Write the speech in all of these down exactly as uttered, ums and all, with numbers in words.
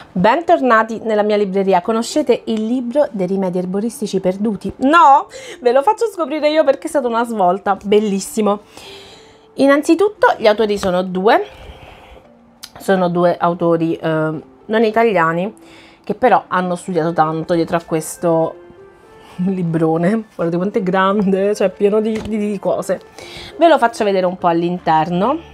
Bentornati nella mia libreria. Conoscete il libro dei rimedi erboristici perduti? No? Ve lo faccio scoprire io perché è stata una svolta. Bellissimo. Innanzitutto gli autori sono due. Sono due autori eh, non italiani, che però hanno studiato tanto dietro a questo librone. Guardate quanto è grande, cioè pieno di, di, di cose. Ve lo faccio vedere un po' all'interno.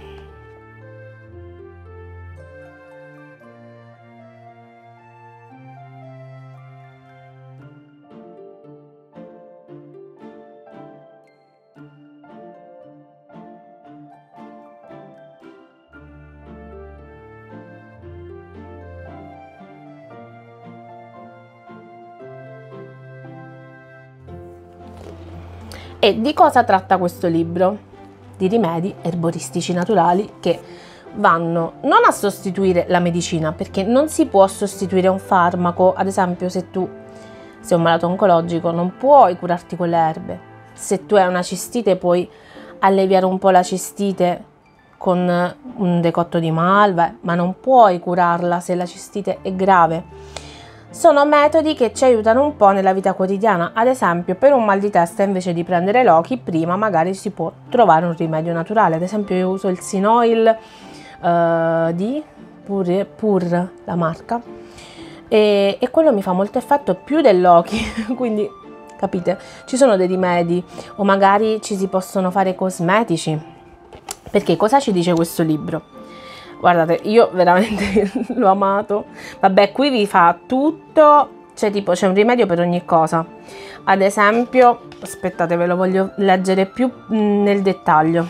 E di cosa tratta questo libro? Di rimedi erboristici naturali che vanno non a sostituire la medicina, perché non si può sostituire un farmaco. Ad esempio, se tu sei un malato oncologico non puoi curarti con le erbe. Se tu hai una cistite puoi alleviare un po' la cistite con un decotto di malva, ma non puoi curarla se la cistite è grave. Sono metodi che ci aiutano un po' nella vita quotidiana. Ad esempio, per un mal di testa, invece di prendere l'Oki, prima magari si può trovare un rimedio naturale. Ad esempio, io uso il Sinoil uh, di Pur, Pur, la marca, e, e quello mi fa molto effetto più dell'Oki. Quindi, capite, ci sono dei rimedi, o magari ci si possono fare cosmetici. Perché cosa ci dice questo libro? Guardate, io veramente l'ho amato. Vabbè, qui vi fa tutto, cioè tipo c'è un rimedio per ogni cosa. Ad esempio, aspettate, ve lo voglio leggere più nel dettaglio.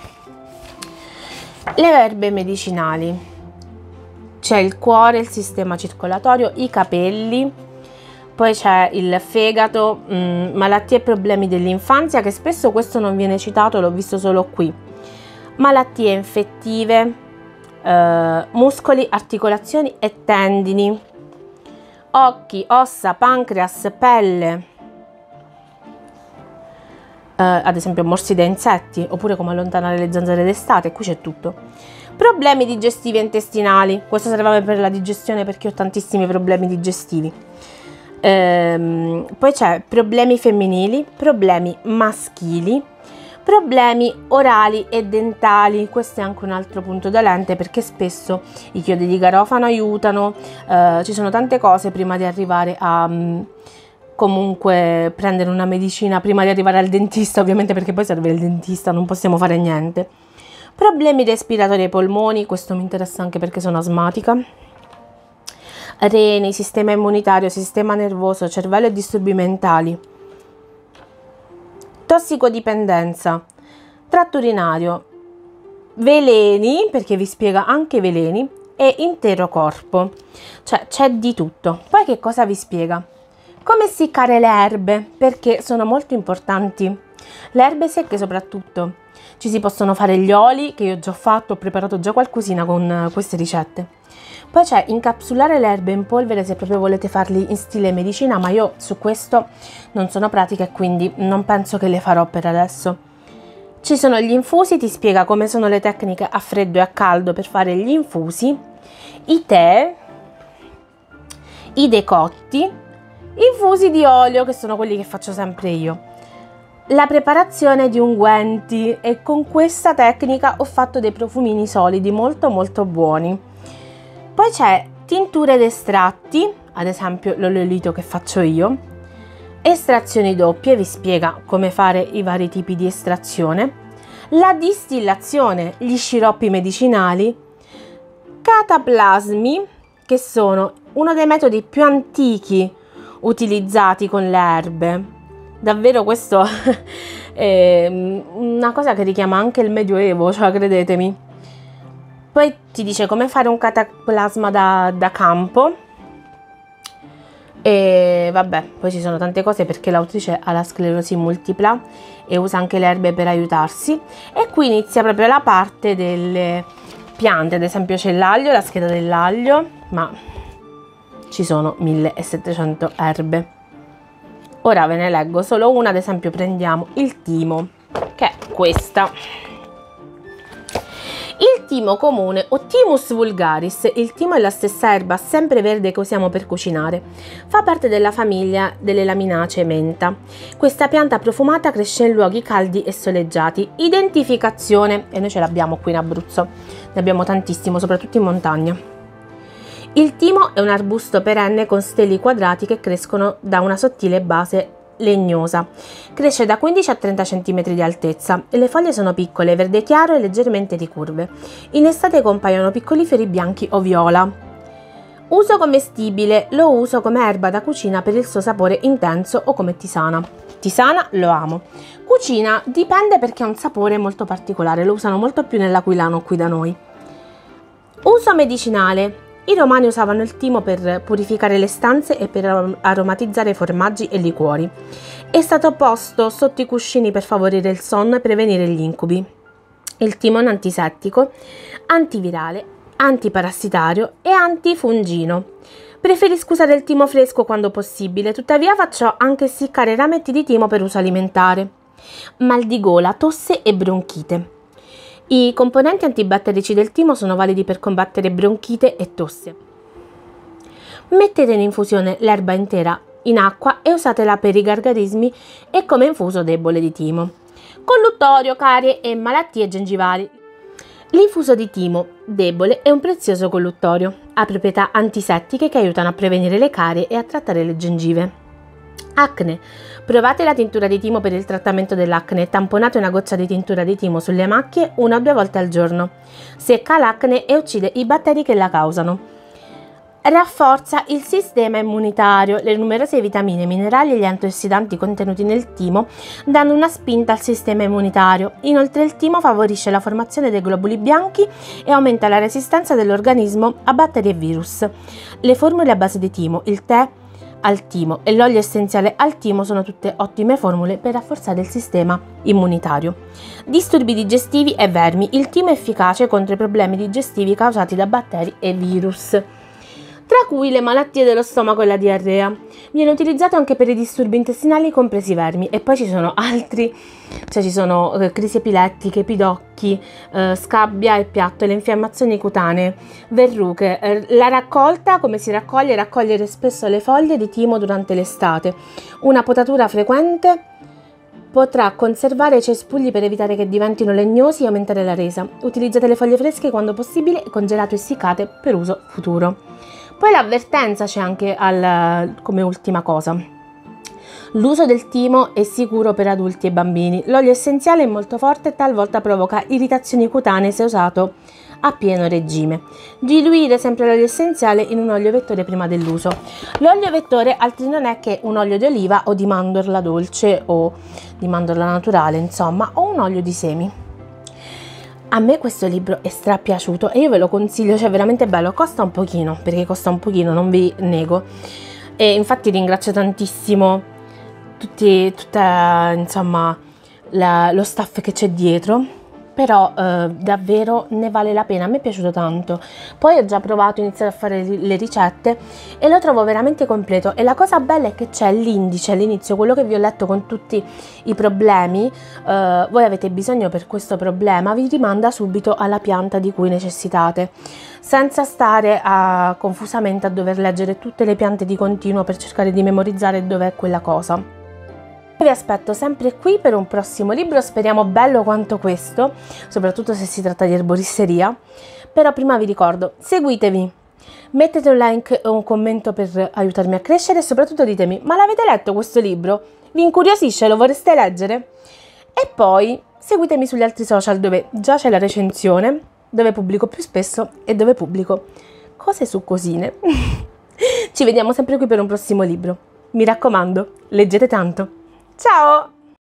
Le erbe medicinali. C'è il cuore, il sistema circolatorio, i capelli, poi c'è il fegato, mh, malattie e problemi dell'infanzia, che spesso questo non viene citato, l'ho visto solo qui. Malattie infettive, Uh, muscoli, articolazioni e tendini, occhi, ossa, pancreas, pelle, uh, ad esempio morsi da insetti, oppure come allontanare le zanzare d'estate. Qui c'è tutto. Problemi digestivi e intestinali, questo serve per la digestione perché ho tantissimi problemi digestivi. Um, poi c'è problemi femminili, problemi maschili, problemi orali e dentali. Questo è anche un altro punto dolente, perché spesso i chiodi di garofano aiutano, eh, ci sono tante cose prima di arrivare a um, comunque prendere una medicina, prima di arrivare al dentista, ovviamente, perché poi serve il dentista, non possiamo fare niente. Problemi respiratori ai polmoni, questo mi interessa anche perché sono asmatica. Reni, sistema immunitario, sistema nervoso, cervello e disturbi mentali. Tossicodipendenza, tratto urinario, veleni, perché vi spiega anche i veleni, e intero corpo, cioè c'è di tutto. Poi che cosa vi spiega? Come essiccare le erbe, perché sono molto importanti. Le erbe secche soprattutto. Ci si possono fare gli oli, che io ho già fatto, ho preparato già qualcosina con queste ricette. Poi c'è incapsulare le erbe in polvere se proprio volete farli in stile medicina, ma io su questo non sono pratica e quindi non penso che le farò per adesso. Ci sono gli infusi, ti spiega come sono le tecniche a freddo e a caldo per fare gli infusi, i tè, i decotti, infusi di olio, che sono quelli che faccio sempre io, la preparazione di unguenti, e con questa tecnica ho fatto dei profumini solidi molto molto buoni. Poi c'è tinture ed estratti, ad esempio l'oleolito che faccio io, estrazioni doppie, vi spiega come fare i vari tipi di estrazione, la distillazione, gli sciroppi medicinali, cataplasmi, che sono uno dei metodi più antichi utilizzati con le erbe. Davvero questo è una cosa che richiama anche il Medioevo, cioè credetemi. Poi ti dice come fare un cataplasma da, da campo. E vabbè, poi ci sono tante cose perché l'autrice ha la sclerosi multipla e usa anche le erbe per aiutarsi. E qui inizia proprio la parte delle piante. Ad esempio c'è l'aglio, la scheda dell'aglio, ma ci sono millesettecento erbe. Ora ve ne leggo solo una. Ad esempio prendiamo il timo, che è questa. Il timo comune o Thymus vulgaris, il timo è la stessa erba sempreverde che usiamo per cucinare. Fa parte della famiglia delle laminacee menta. Questa pianta profumata cresce in luoghi caldi e soleggiati. Identificazione, e noi ce l'abbiamo qui in Abruzzo, ne abbiamo tantissimo, soprattutto in montagna. Il timo è un arbusto perenne con steli quadrati che crescono da una sottile base legnosa. Cresce da quindici a trenta centimetri di altezza e le foglie sono piccole, verde chiaro e leggermente ricurve. In estate compaiono piccoli fiori bianchi o viola. Uso commestibile: lo uso come erba da cucina per il suo sapore intenso o come tisana. Tisana lo amo. Cucina dipende perché ha un sapore molto particolare, lo usano molto più nell'Aquilano qui da noi. Uso medicinale: i romani usavano il timo per purificare le stanze e per aromatizzare formaggi e liquori. È stato posto sotto i cuscini per favorire il sonno e prevenire gli incubi. Il timo è un antisettico, antivirale, antiparassitario e antifungino. Preferisco usare il timo fresco quando possibile, tuttavia faccio anche essiccare rametti di timo per uso alimentare. Mal di gola, tosse e bronchite. I componenti antibatterici del timo sono validi per combattere bronchite e tosse. Mettete in infusione l'erba intera in acqua e usatela per i gargarismi e come infuso debole di timo. Colluttorio, carie e malattie gengivali. L'infuso di timo debole è un prezioso colluttorio. Ha proprietà antisettiche che aiutano a prevenire le carie e a trattare le gengive. Acne. Provate la tintura di timo per il trattamento dell'acne. Tamponate una goccia di tintura di timo sulle macchie una o due volte al giorno. Secca l'acne e uccide i batteri che la causano. Rafforza il sistema immunitario. Le numerose vitamine, minerali e gli antiossidanti contenuti nel timo danno una spinta al sistema immunitario. Inoltre il timo favorisce la formazione dei globuli bianchi e aumenta la resistenza dell'organismo a batteri e virus. Le formule a base di timo, il tè al timo e l'olio essenziale al timo sono tutte ottime formule per rafforzare il sistema immunitario. Disturbi digestivi e vermi. Il timo è efficace contro i problemi digestivi causati da batteri e virus, tra cui le malattie dello stomaco e la diarrea. Viene utilizzato anche per i disturbi intestinali, compresi i vermi, e poi ci sono altri, cioè ci sono eh, crisi epilettiche, pidocchi, eh, scabbia e piatto, le infiammazioni cutanee, verruche. Eh, la raccolta, come si raccoglie? Raccogliere spesso le foglie di timo durante l'estate. Una potatura frequente potrà conservare i cespugli per evitare che diventino legnosi e aumentare la resa. Utilizzate le foglie fresche quando possibile, congelate o essiccate per uso futuro. Poi l'avvertenza c'è anche al, come ultima cosa. L'uso del timo è sicuro per adulti e bambini. L'olio essenziale è molto forte e talvolta provoca irritazioni cutanee se usato a pieno regime. Diluire sempre l'olio essenziale in un olio vettore prima dell'uso. L'olio vettore altri non è che un olio di oliva o di mandorla dolce o di mandorla naturale, insomma, o un olio di semi. A me questo libro è strapiaciuto e io ve lo consiglio, cioè veramente bello. Costa un pochino, perché costa un pochino, non vi nego, e infatti ringrazio tantissimo tutti, tutta, insomma, la, lo staff che c'è dietro, però eh, davvero ne vale la pena. A me è piaciuto tanto. Poi ho già provato a iniziare a fare le ricette e lo trovo veramente completo, e la cosa bella è che c'è l'indice all'inizio, quello che vi ho letto con tutti i problemi. Eh, voi avete bisogno per questo problema, vi rimanda subito alla pianta di cui necessitate, senza stare a, confusamente a dover leggere tutte le piante di continuo per cercare di memorizzare dov'è quella cosa. Vi aspetto sempre qui per un prossimo libro, speriamo bello quanto questo, soprattutto se si tratta di erboristeria. Però prima vi ricordo, seguitevi, mettete un like o un commento per aiutarmi a crescere, e soprattutto ditemi: ma l'avete letto questo libro? Vi incuriosisce? Lo vorreste leggere? E poi seguitemi sugli altri social, dove già c'è la recensione, dove pubblico più spesso e dove pubblico cose su cosine. Ci vediamo sempre qui per un prossimo libro. Mi raccomando, leggete tanto. Ciao!